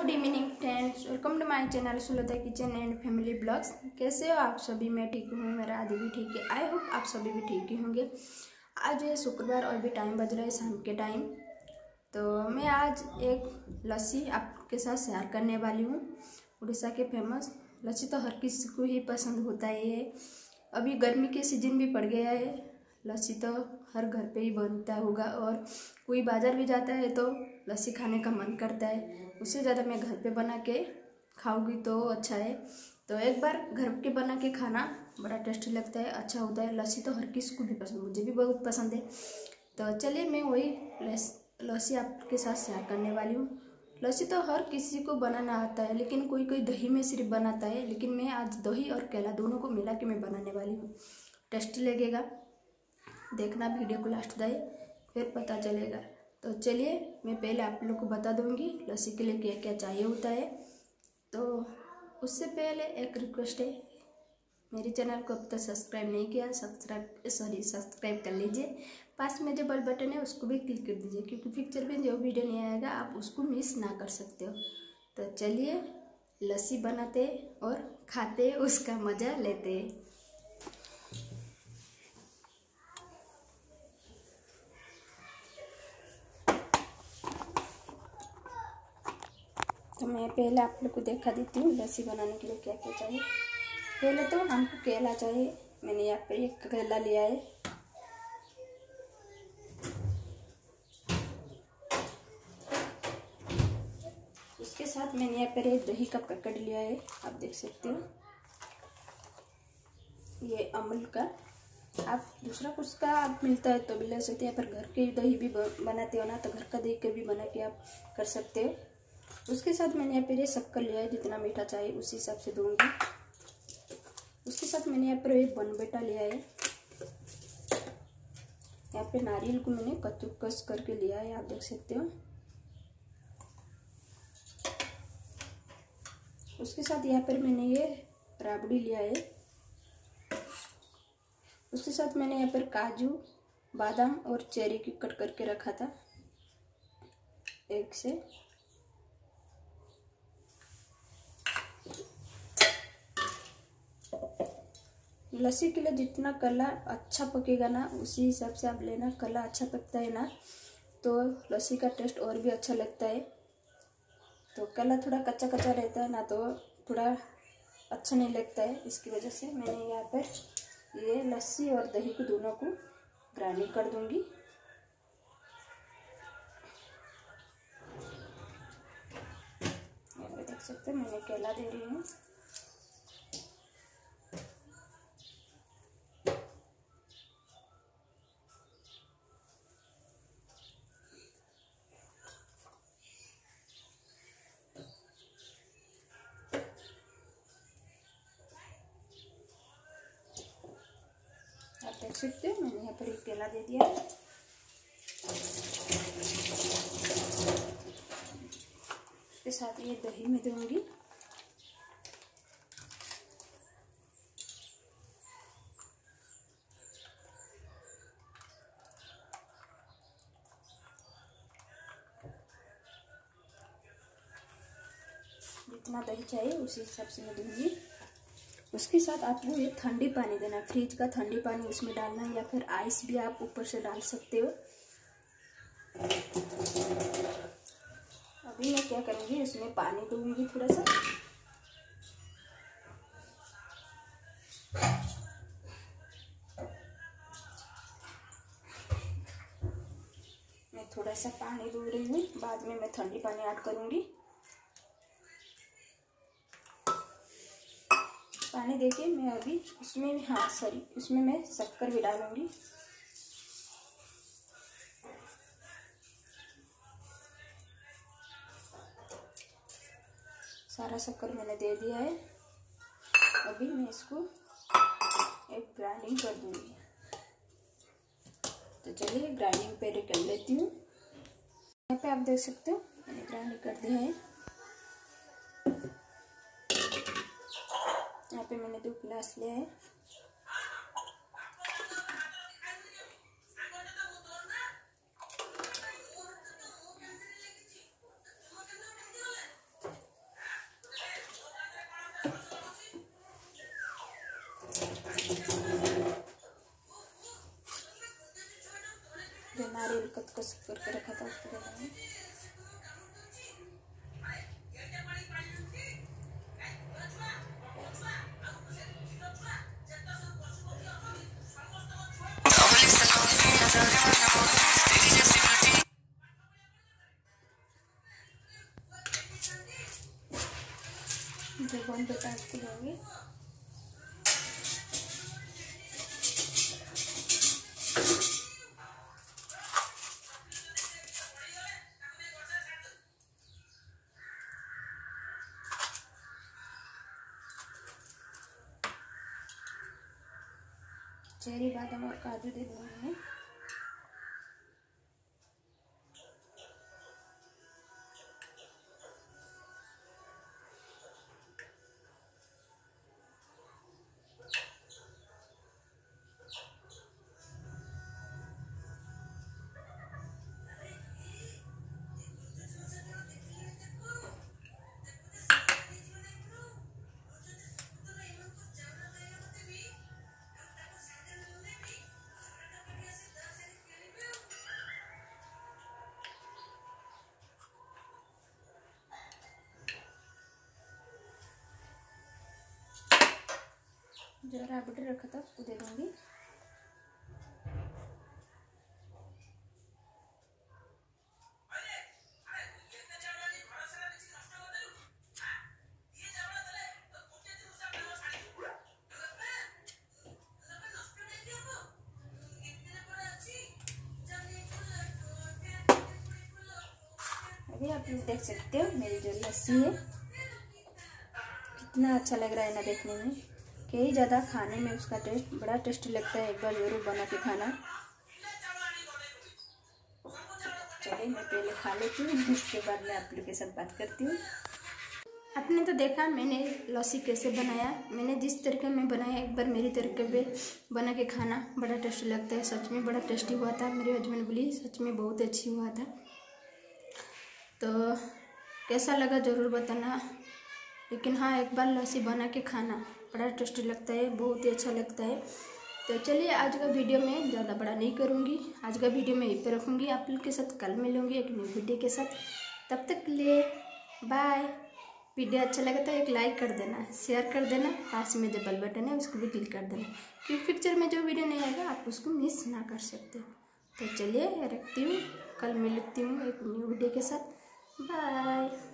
Good evening friends, welcome to my channel Sulta kitchen and family blogs. कैसे हो आप सभी? मैं ठीक हूँ, मेरा आदि भी ठीक है। आई होप आप सभी भी ठीक ही होंगे। आज है शुक्रवार और भी टाइम बज रहा है शाम के टाइम। तो मैं आज एक लस्सी आपके साथ शेयर करने वाली हूँ। उड़ीसा के फेमस लस्सी तो हर किसी को ही पसंद होता है। अभी गर्मी के सीजन भी पड़ गया है, लस्सी तो हर घर पे ही बनता होगा और कोई बाज़ार भी जाता है तो लस्सी खाने का मन करता है। उससे ज़्यादा मैं घर पे बना के खाऊंगी तो अच्छा है। तो एक बार घर के बना के खाना बड़ा टेस्टी लगता है, अच्छा होता है। लस्सी तो हर किसी को भी पसंद, मुझे भी बहुत पसंद है। तो चलिए मैं वही लस्सी आपके साथ शेयर करने वाली हूँ। लस्सी तो हर किसी को बनाना आता है, लेकिन कोई कोई दही में सिर्फ बनाता है, लेकिन मैं आज दही और केला दोनों को मिला के मैं बनाने वाली हूँ। टेस्टी लगेगा, देखना वीडियो को लास्ट तक, फिर पता चलेगा। तो चलिए मैं पहले आप लोग को बता दूंगी लस्सी के लिए क्या क्या चाहिए होता है। तो उससे पहले एक रिक्वेस्ट है, मेरे चैनल को अब तक सब्सक्राइब नहीं किया, सब्सक्राइब कर लीजिए। पास में जो बेल बटन है उसको भी क्लिक कर दीजिए, क्योंकि पिक्चर में जो वीडियो नहीं आएगा आप उसको मिस ना कर सकते हो। तो चलिए लस्सी बनाते और खाते, उसका मज़ा लेते। तो मैं पहले आप लोग को देखा देती हूँ लस्सी बनाने के लिए क्या क्या चाहिए। पहले तो हमको केला चाहिए। मैंने यहाँ पे एक केला लिया है। उसके साथ मैंने यहाँ पर एक दही का पैकेट लिया है, आप देख सकते हो। ये अमूल का, आप दूसरा कुछ का आप मिलता है तो भी ले सकते हैं, पर घर के दही भी बनाते हो ना, तो घर का दही के भी बना के आप कर सकते हो। उसके साथ मैंने यहाँ पर ये शक्कर लिया है, जितना मीठा चाहिए उसी हिसाब से दूंगी। उसके साथ मैंने यहाँ पर एक बनबेटा लिया है। यहाँ पे नारियल को मैंने कद्दूकस करके लिया है, आप देख सकते हो। उसके साथ यहाँ पर मैंने ये राबड़ी लिया है। उसके साथ मैंने यहाँ पर काजू, बादाम और चेरी की कट करके रखा था एक से। लस्सी के लिए जितना कला अच्छा पकेगा ना, उसी हिसाब से आप लेना। कला अच्छा पकता है ना तो लस्सी का टेस्ट और भी अच्छा लगता है। तो कला थोड़ा कच्चा कच्चा रहता है ना तो थोड़ा अच्छा नहीं लगता है। इसकी वजह से मैंने यहाँ पर ये लस्सी और दही को दोनों को ग्राइंडिंग कर दूंगी। यहाँ पे देख सकते हैं मैंने केला दे रही हूँ। आप देख सकते हो मैंने यहाँ पर एक केला दे दिया है। इसके साथ ये दही में दूंगी। जितना दही चाहिए उसी हिसाब से मैं दूंगी। उसके साथ आपको ये ठंडी पानी देना, फ्रिज का ठंडी पानी उसमें डालना, या फिर आइस भी आप ऊपर से डाल सकते हो। अभी मैं क्या करूँगी, इसमें पानी दूंगी थोड़ा सा। मैं थोड़ा सा पानी दूँ रही हूँ, बाद में मैं ठंडी पानी ऐड करूँगी। पानी देके मैं अभी उसमें उसमें मैं शक्कर भी डालूंगी। सारा शक्कर मैंने दे दिया है। अभी मैं इसको एक ग्राइंडिंग कर दूंगी। तो चलिए ग्राइंडिंग पहले कर लेती हूँ। यहाँ पे आप देख सकते हो मैंने ग्राइंडिंग कर दिया है। यहाँ पे मैंने 2 गिलास लिया है। को करके रखा था उसको डालेंगे। देखो हम बेटाते जाएंगे। चेरी बादाम और काजू दे दूँगी। जो राबड़ी रखा था उसको दे दूँगी। अभी आप लोग देख सकते हो मेरी जो लस्सी है कितना अच्छा लग रहा है ना देखने में, कई ज़्यादा खाने में उसका टेस्ट बड़ा टेस्टी लगता है। एक बार ज़रूर बना के खाना। चलिए मैं पहले खा लेती हूँ, उसके बाद मैं आप लोग के साथ बात करती हूँ। आपने तो देखा मैंने लस्सी कैसे बनाया। मैंने जिस तरीके में बनाया एक बार मेरी तरीके पे बना के खाना, बड़ा टेस्टी लगता है। सच में बड़ा टेस्टी हुआ था। मेरे हस्बैंड बोली सच में बहुत अच्छी हुआ था। तो कैसा लगा ज़रूर बताना। लेकिन हाँ, एक बार लस्सी बना के खाना बड़ा टेस्टी लगता है, बहुत ही अच्छा लगता है। तो चलिए आज का वीडियो मैं ज़्यादा बड़ा नहीं करूँगी। आज का वीडियो मैं यहीं पर रखूँगी। आप लोग के साथ कल मिलूँगी एक न्यू वीडियो के साथ। तब तक के लिए बाय। वीडियो अच्छा लगे तो एक लाइक कर देना, शेयर कर देना, पास में जो बेल बटन है उसको भी क्लिक कर देना, क्योंकि पिक्चर में जो वीडियो नहीं आएगा आप उसको मिस ना कर सकते हो। तो चलिए रखती हूँ, कल मिलती हूँ एक न्यू वीडियो के साथ। बाय।